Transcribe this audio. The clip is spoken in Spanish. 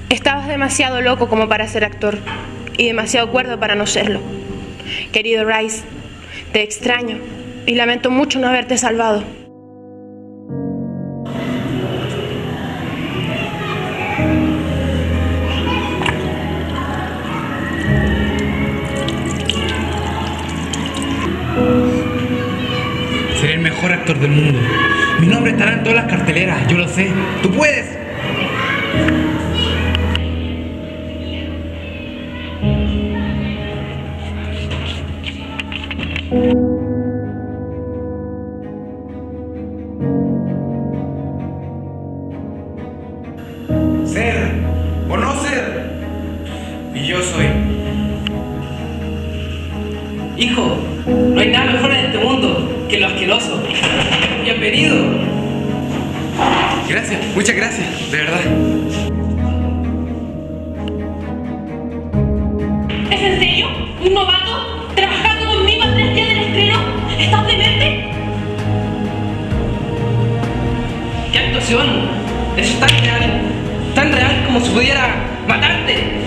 Estabas demasiado loco como para ser actor y demasiado cuerdo para no serlo. Querido Rice, te extraño y lamento mucho no haberte salvado. Seré el mejor actor del mundo. Mi nombre estará en todas las carteleras, yo lo sé. ¡Tú puedes! Ser o no ser. Y yo soy. Hijo, no hay nada mejor en este mundo que lo asqueroso. Bienvenido. Gracias, muchas gracias, de verdad. ¿Es en serio? ¿Un novato? ¿Trabajando conmigo a 3 días del estreno? ¿Estás demente? ¡Qué actuación! Eso es tan real como si pudiera matarte.